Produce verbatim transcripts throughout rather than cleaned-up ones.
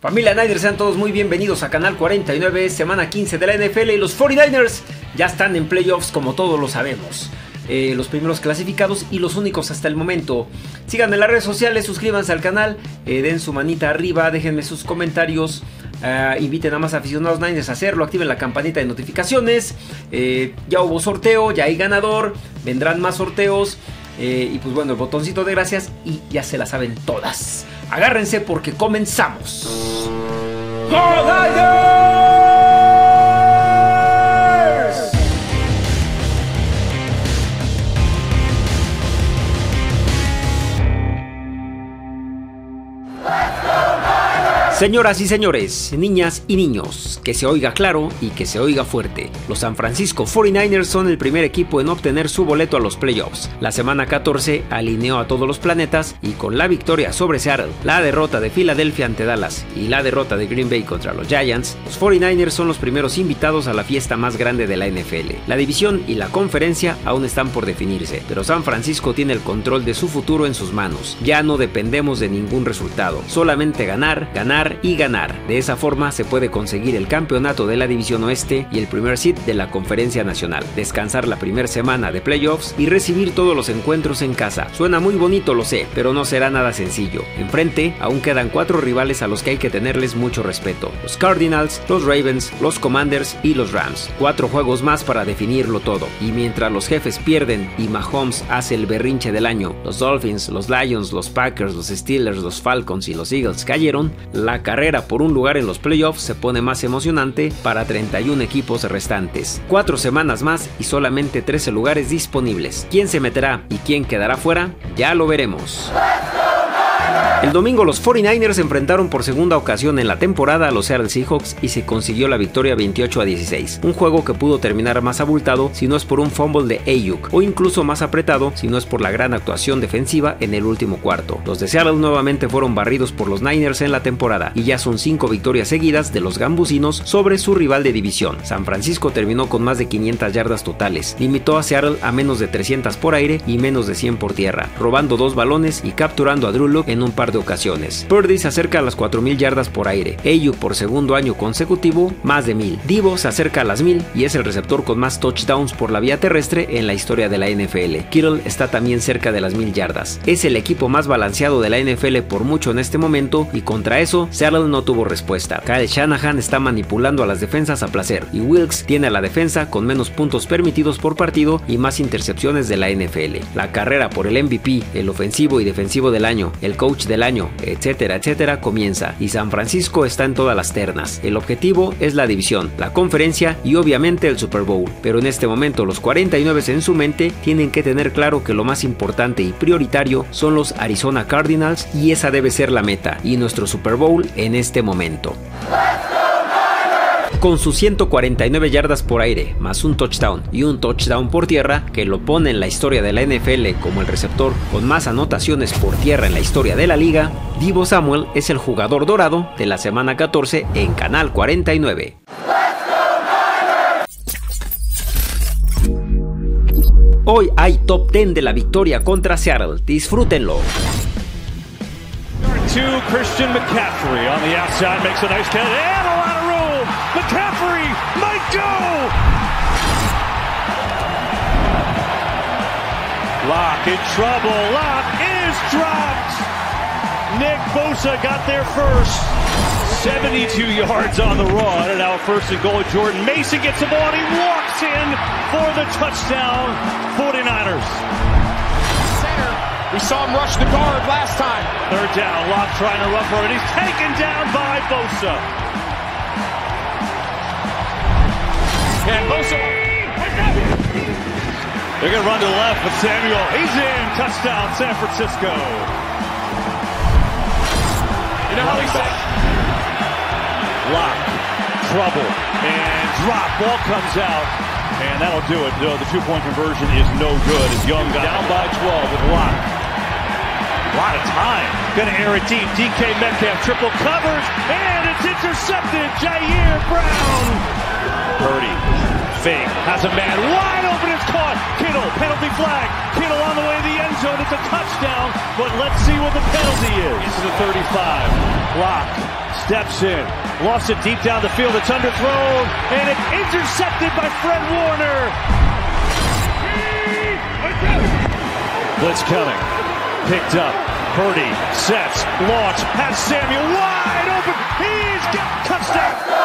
Familia Niners, sean todos muy bienvenidos a Canal cuarenta y nueve, semana quince de la N F L, y los cuarenta y nueve ers ya están en playoffs, como todos lo sabemos. Eh, los primeros clasificados y los únicos hasta el momento. Síganme en las redes sociales, suscríbanse al canal, eh, den su manita arriba, déjenme sus comentarios, uh, inviten a más aficionados Niners a hacerlo, activen la campanita de notificaciones. Eh, ya hubo sorteo, ya hay ganador, vendrán más sorteos, eh, y pues bueno, el botoncito de gracias, y ya se la saben todas. Agárrense porque comenzamos. ¡Go Niners! Señoras y señores, niñas y niños, que se oiga claro y que se oiga fuerte. Los San Francisco cuarenta y nueve ers son el primer equipo en obtener su boleto a los playoffs. La semana catorce alineó a todos los planetas y con la victoria sobre Seattle, la derrota de Filadelfia ante Dallas y la derrota de Green Bay contra los Giants, los cuarenta y nueve ers son los primeros invitados a la fiesta más grande de la N F L. La división y la conferencia aún están por definirse, pero San Francisco tiene el control de su futuro en sus manos. Ya no dependemos de ningún resultado, solamente ganar, ganar y ganar. De esa forma se puede conseguir el campeonato de la división oeste y el primer seed de la conferencia nacional, descansar la primera semana de playoffs y recibir todos los encuentros en casa. Suena muy bonito, lo sé, pero no será nada sencillo. Enfrente aún quedan cuatro rivales a los que hay que tenerles mucho respeto: los Cardinals, los Ravens, los Commanders y los Rams. Cuatro juegos más para definirlo todo, y mientras los jefes pierden y Mahomes hace el berrinche del año, los Dolphins, los Lions, los Packers, los Steelers, los Falcons y los Eagles cayeron, la carrera por un lugar en los playoffs se pone más emocionante para treinta y uno equipos restantes. Cuatro semanas más y solamente trece lugares disponibles. ¿Quién se meterá y quién quedará fuera? Ya lo veremos. El domingo los cuarenta y nueve ers se enfrentaron por segunda ocasión en la temporada a los Seattle Seahawks y se consiguió la victoria veintiocho a dieciséis. Un juego que pudo terminar más abultado si no es por un fumble de Ayuk, o incluso más apretado si no es por la gran actuación defensiva en el último cuarto. Los de Seattle nuevamente fueron barridos por los Niners en la temporada y ya son cinco victorias seguidas de los gambusinos sobre su rival de división. San Francisco terminó con más de quinientas yardas totales, limitó a Seattle a menos de trescientas por aire y menos de cien por tierra, robando dos balones y capturando a Drew Lock en un par de ocasiones. Purdy se acerca a las cuatro mil yardas por aire. Ayuk por segundo año consecutivo, más de mil. Deebo se acerca a las mil y es el receptor con más touchdowns por la vía terrestre en la historia de la N F L. Kittle está también cerca de las mil yardas. Es el equipo más balanceado de la N F L por mucho en este momento, y contra eso Seattle no tuvo respuesta. Kyle Shanahan está manipulando a las defensas a placer, y Wilkes tiene a la defensa con menos puntos permitidos por partido y más intercepciones de la N F L. La carrera por el M V P, el ofensivo y defensivo del año, el coach del año, etcétera, etcétera, comienza, y San Francisco está en todas las ternas. El objetivo es la división, la conferencia y obviamente el Super Bowl, pero en este momento los cuarenta y nueve ers en su mente tienen que tener claro que lo más importante y prioritario son los Arizona Cardinals, y esa debe ser la meta y nuestro Super Bowl en este momento. Con sus ciento cuarenta y nueve yardas por aire, más un touchdown y un touchdown por tierra, que lo pone en la historia de la N F L como el receptor con más anotaciones por tierra en la historia de la liga, Deebo Samuel es el jugador dorado de la semana catorce en Canal cuarenta y nueve. Hoy hay top diez de la victoria contra Seattle, disfrútenlo. Two, Christian McCaffrey on the outside makes a nice catch and a lot of room. McCaffrey might go. Lock in trouble. Lock is dropped. Nick Bosa got there first. seventy-two yards on the run, and now first and goal. Jordan Mason gets the ball and he walks in for the touchdown. cuarenta y nueve ers. We saw him rush the guard last time. Third down, Locke trying to run for it. He's taken down by Bosa. And Bosa. They're going to run to the left with Samuel. He's in. Touchdown, San Francisco. You know how he said? Locke, trouble, and drop. Ball comes out, and that'll do it. The two-point conversion is no good. As Young got down by twelve with Locke. A lot of time. Going to air it deep. D K Metcalf triple covers, and it's intercepted. Jair Brown. Purdy fake, has a man wide open, it's caught. Kittle, penalty flag. Kittle on the way to the end zone, it's a touchdown, but let's see what the penalty is. Into the thirty-five, Locke steps in, lost it deep down the field, it's underthrown, and it's intercepted by Fred Warner. Blitz coming, picked up, Purdy sets, launch, has Samuel wide open, he's got touchdown.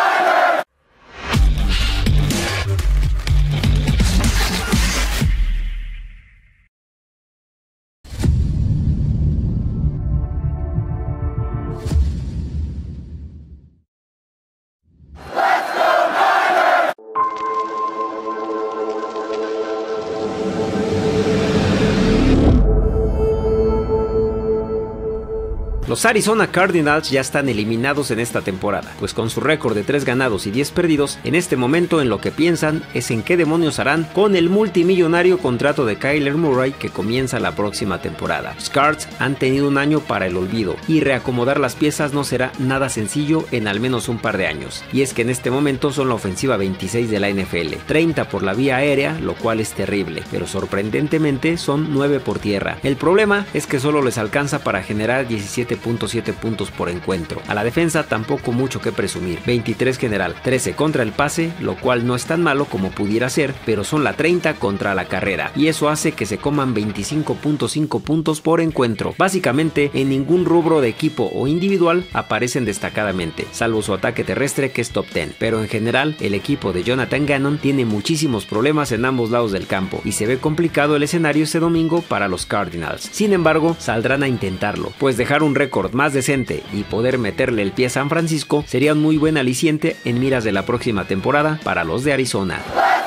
Los Arizona Cardinals ya están eliminados en esta temporada, pues con su récord de tres ganados y diez perdidos, en este momento en lo que piensan es en qué demonios harán con el multimillonario contrato de Kyler Murray que comienza la próxima temporada. Los Cards han tenido un año para el olvido y reacomodar las piezas no será nada sencillo en al menos un par de años, y es que en este momento son la ofensiva veintiséis de la N F L, treinta por la vía aérea, lo cual es terrible, pero sorprendentemente son nueve por tierra. El problema es que solo les alcanza para generar diecisiete punto siete puntos por encuentro. A la defensa tampoco mucho que presumir, veintitrés general, trece contra el pase, lo cual no es tan malo como pudiera ser, pero son la treinta contra la carrera, y eso hace que se coman veinticinco punto cinco puntos por encuentro. Básicamente en ningún rubro de equipo o individual aparecen destacadamente, salvo su ataque terrestre que es top diez, pero en general el equipo de Jonathan Gannon tiene muchísimos problemas en ambos lados del campo y se ve complicado el escenario este domingo para los Cardinals. Sin embargo, saldrán a intentarlo, pues dejar un récord más decente y poder meterle el pie a San Francisco sería un muy buen aliciente en miras de la próxima temporada para los de Arizona.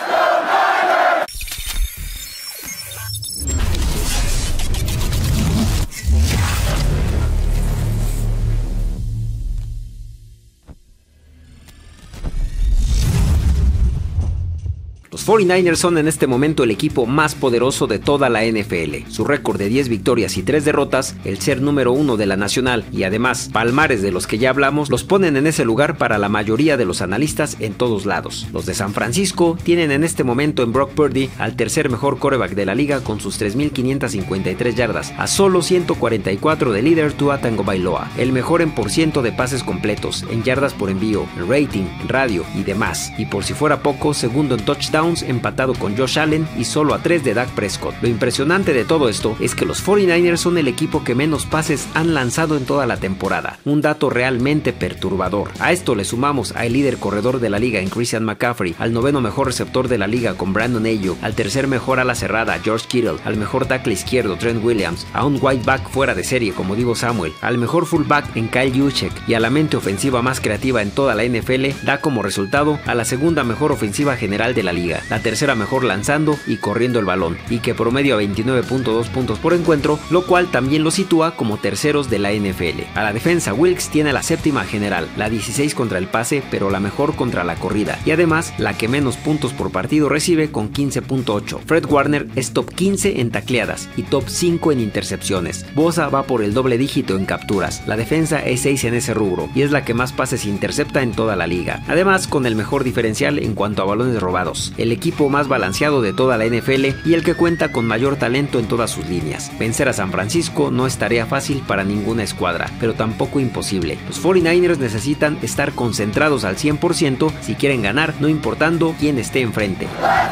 Los cuarenta y nueve ers son en este momento el equipo más poderoso de toda la N F L. Su récord de diez victorias y tres derrotas, el ser número uno de la nacional y además palmares de los que ya hablamos, los ponen en ese lugar para la mayoría de los analistas en todos lados. Los de San Francisco tienen en este momento en Brock Purdy al tercer mejor quarterback de la liga con sus tres mil quinientas cincuenta y tres yardas, a solo ciento cuarenta y cuatro de líder Tua Tagovailoa, el mejor en por ciento de pases completos, en yardas por envío, en rating, en radio y demás, y por si fuera poco, segundo en touchdowns, empatado con Josh Allen y solo a tres de Dak Prescott. Lo impresionante de todo esto es que los cuarenta y nueve ers son el equipo que menos pases han lanzado en toda la temporada, un dato realmente perturbador. A esto le sumamos al líder corredor de la liga en Christian McCaffrey, al noveno mejor receptor de la liga con Brandon Ayuk, al tercer mejor ala cerrada George Kittle, al mejor tackle izquierdo Trent Williams, a un wide back fuera de serie como Deebo Samuel, al mejor fullback en Kyle Juszczyk y a la mente ofensiva más creativa en toda la N F L, da como resultado a la segunda mejor ofensiva general de la liga, la tercera mejor lanzando y corriendo el balón, y que promedia veintinueve punto dos puntos por encuentro, lo cual también lo sitúa como terceros de la N F L. A la defensa, Wilkes tiene la séptima general, la dieciséis contra el pase, pero la mejor contra la corrida, y además la que menos puntos por partido recibe con quince punto ocho. Fred Warner es top quince en tacleadas y top cinco en intercepciones. Bosa va por el doble dígito en capturas, la defensa es seis en ese rubro, y es la que más pases intercepta en toda la liga, además con el mejor diferencial en cuanto a balones robados, el equipo más balanceado de toda la N F L y el que cuenta con mayor talento en todas sus líneas. Vencer a San Francisco no es tarea fácil para ninguna escuadra, pero tampoco imposible. Los cuarenta y nueve ers necesitan estar concentrados al cien por ciento si quieren ganar, no importando quién esté enfrente.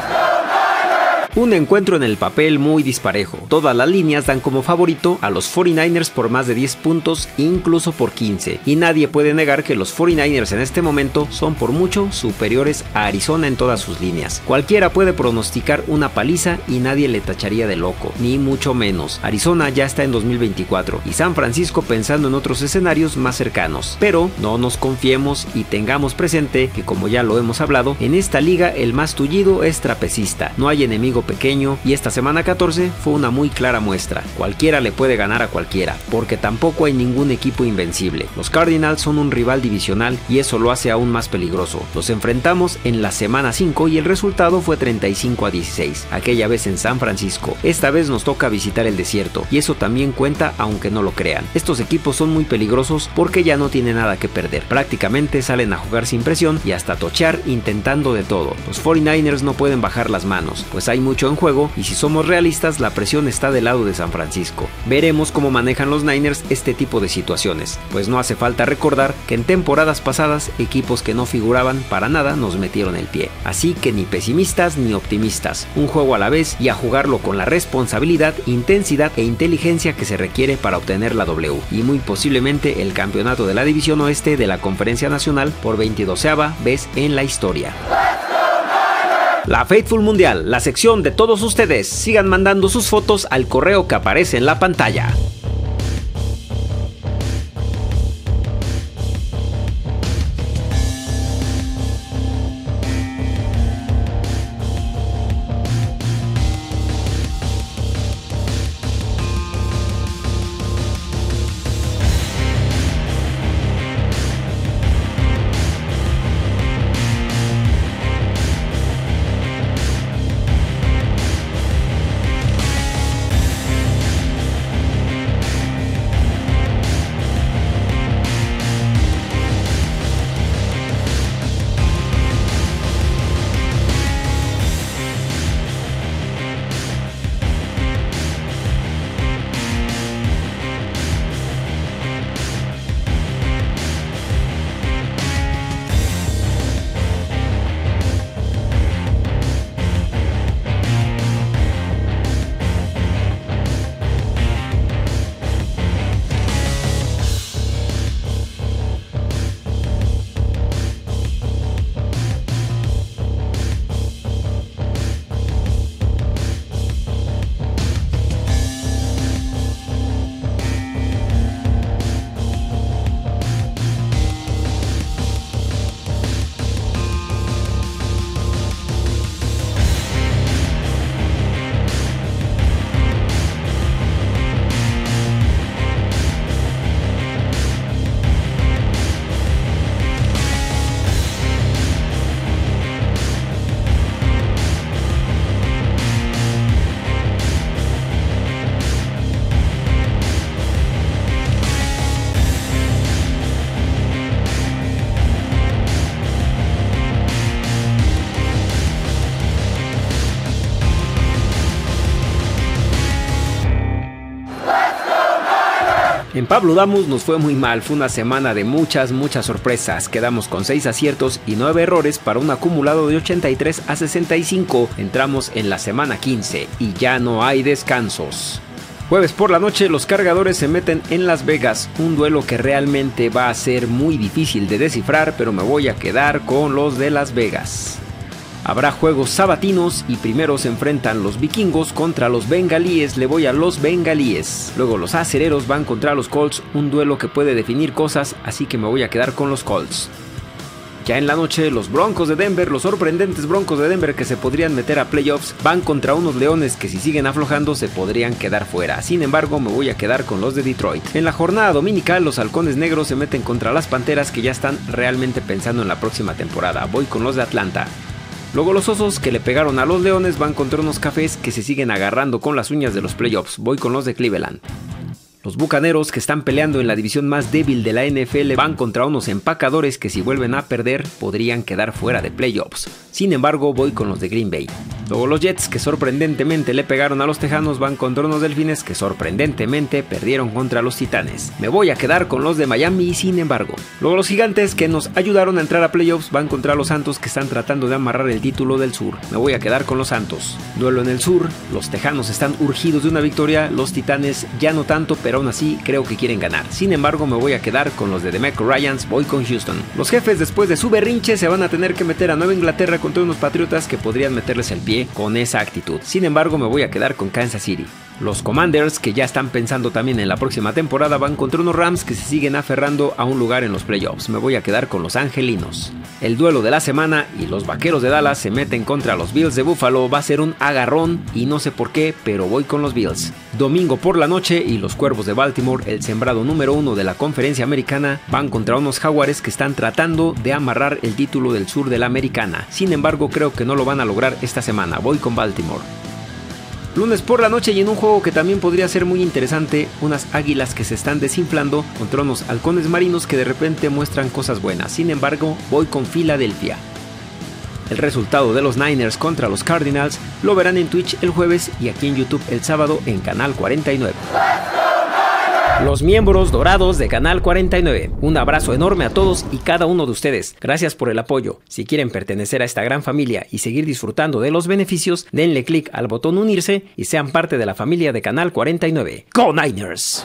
Un encuentro en el papel muy disparejo. Todas las líneas dan como favorito a los cuarenta y nueve ers por más de diez puntos, incluso por quince. Y nadie puede negar que los cuarenta y nueve ers en este momento son por mucho superiores a Arizona en todas sus líneas. Cualquiera puede pronosticar una paliza y nadie le tacharía de loco, ni mucho menos. Arizona ya está en dos mil veinticuatro y San Francisco pensando en otros escenarios más cercanos. Pero no nos confiemos y tengamos presente que, como ya lo hemos hablado, en esta liga el más tullido es trapecista. No hay enemigo pequeño y esta semana catorce fue una muy clara muestra. Cualquiera le puede ganar a cualquiera, porque tampoco hay ningún equipo invencible. Los Cardinals son un rival divisional y eso lo hace aún más peligroso. Los enfrentamos en la semana cinco y el resultado fue treinta y cinco a dieciséis, aquella vez en San Francisco. Esta vez nos toca visitar el desierto y eso también cuenta aunque no lo crean. Estos equipos son muy peligrosos porque ya no tienen nada que perder. Prácticamente salen a jugar sin presión y hasta tochear intentando de todo. Los cuarenta y nueve ers no pueden bajar las manos, pues hay mucho en juego y si somos realistas la presión está del lado de San Francisco. Veremos cómo manejan los Niners este tipo de situaciones, pues no hace falta recordar que en temporadas pasadas equipos que no figuraban para nada nos metieron el pie. Así que ni pesimistas ni optimistas, un juego a la vez y a jugarlo con la responsabilidad, intensidad e inteligencia que se requiere para obtener la W y muy posiblemente el campeonato de la División Oeste de la Conferencia Nacional por veintidoceava vez en la historia. La Faithful Mundial, la sección de todos ustedes. Sigan mandando sus fotos al correo que aparece en la pantalla. En Pablo Damus nos fue muy mal, fue una semana de muchas, muchas sorpresas. Quedamos con seis aciertos y nueve errores para un acumulado de ochenta y tres a sesenta y cinco. Entramos en la semana quince y ya no hay descansos. Jueves por la noche los Cargadores se meten en Las Vegas, un duelo que realmente va a ser muy difícil de descifrar, pero me voy a quedar con los de Las Vegas. Habrá juegos sabatinos y primero se enfrentan los Vikingos contra los Bengalíes, le voy a los Bengalíes. Luego los Acereros van contra los Colts, un duelo que puede definir cosas, así que me voy a quedar con los Colts. Ya en la noche, los Broncos de Denver, los sorprendentes Broncos de Denver que se podrían meter a playoffs, van contra unos Leones que si siguen aflojando se podrían quedar fuera. Sin embargo, me voy a quedar con los de Detroit. En la jornada dominical, los Halcones Negros se meten contra las Panteras que ya están realmente pensando en la próxima temporada. Voy con los de Atlanta. Luego los Osos que le pegaron a los Leones van contra unos Cafés que se siguen agarrando con las uñas de los playoffs. Voy con los de Cleveland. Los Bucaneros, que están peleando en la división más débil de la N F L, van contra unos Empacadores que si vuelven a perder podrían quedar fuera de playoffs. Sin embargo, voy con los de Green Bay. Luego los Jets, que sorprendentemente le pegaron a los Tejanos, van contra unos Delfines que sorprendentemente perdieron contra los Titanes. Me voy a quedar con los de Miami, sin embargo. Luego los Gigantes, que nos ayudaron a entrar a playoffs, van contra los Santos, que están tratando de amarrar el título del sur. Me voy a quedar con los Santos. Duelo en el sur, los Tejanos están urgidos de una victoria, los Titanes ya no tanto, pero aún así creo que quieren ganar. Sin embargo, me voy a quedar con los de DeMeco Ryans, voy con Houston. Los Jefes, después de su berrinche, se van a tener que meter a Nueva Inglaterra contra unos Patriotas que podrían meterles el pie con esa actitud. Sin embargo, me voy a quedar con Kansas City. Los Commanders, que ya están pensando también en la próxima temporada, van contra unos Rams que se siguen aferrando a un lugar en los playoffs. Me voy a quedar con los angelinos. El duelo de la semana y los Vaqueros de Dallas se meten contra los Bills de Buffalo. Va a ser un agarrón y no sé por qué, pero voy con los Bills. Domingo por la noche y los Cuervos de Baltimore, el sembrado número uno de la conferencia americana, van contra unos Jaguares que están tratando de amarrar el título del sur de la americana. Sin embargo, creo que no lo van a lograr esta semana. Voy con Baltimore. Lunes por la noche y en un juego que también podría ser muy interesante, unas águilas que se están desinflando contra unos halcones marinos que de repente muestran cosas buenas. Sin embargo, voy con Filadelfia. El resultado de los Niners contra los Cardinals lo verán en Twitch el jueves y aquí en YouTube el sábado en Canal cuarenta y nueve. Los miembros dorados de Canal cuarenta y nueve. Un abrazo enorme a todos y cada uno de ustedes. Gracias por el apoyo. Si quieren pertenecer a esta gran familia y seguir disfrutando de los beneficios, denle clic al botón unirse y sean parte de la familia de Canal cuarenta y nueve. ¡Go Niners!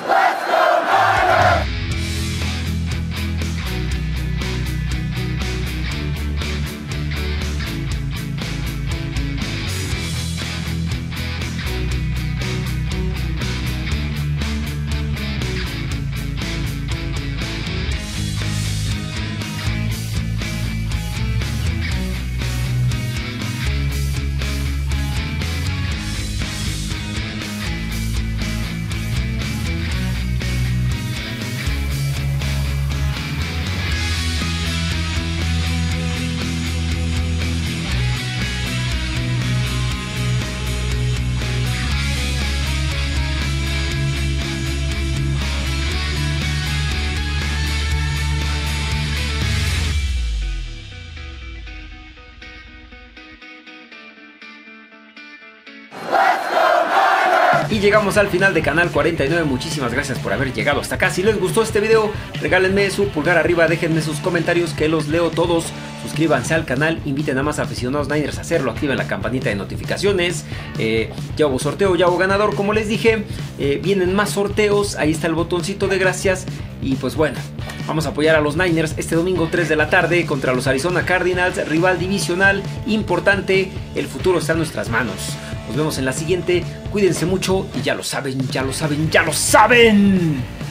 Y llegamos al final de Canal cuarenta y nueve, muchísimas gracias por haber llegado hasta acá. Si les gustó este video, regálenme su pulgar arriba, déjenme sus comentarios que los leo todos. Suscríbanse al canal, inviten a más aficionados Niners a hacerlo, activen la campanita de notificaciones. eh, Ya hubo sorteo, ya hubo ganador, como les dije. eh, Vienen más sorteos, ahí está el botoncito de gracias. Y pues bueno, vamos a apoyar a los Niners este domingo tres de la tarde contra los Arizona Cardinals, rival divisional importante. El futuro está en nuestras manos. Nos vemos en la siguiente, cuídense mucho y ya lo saben, ya lo saben, ya lo saben.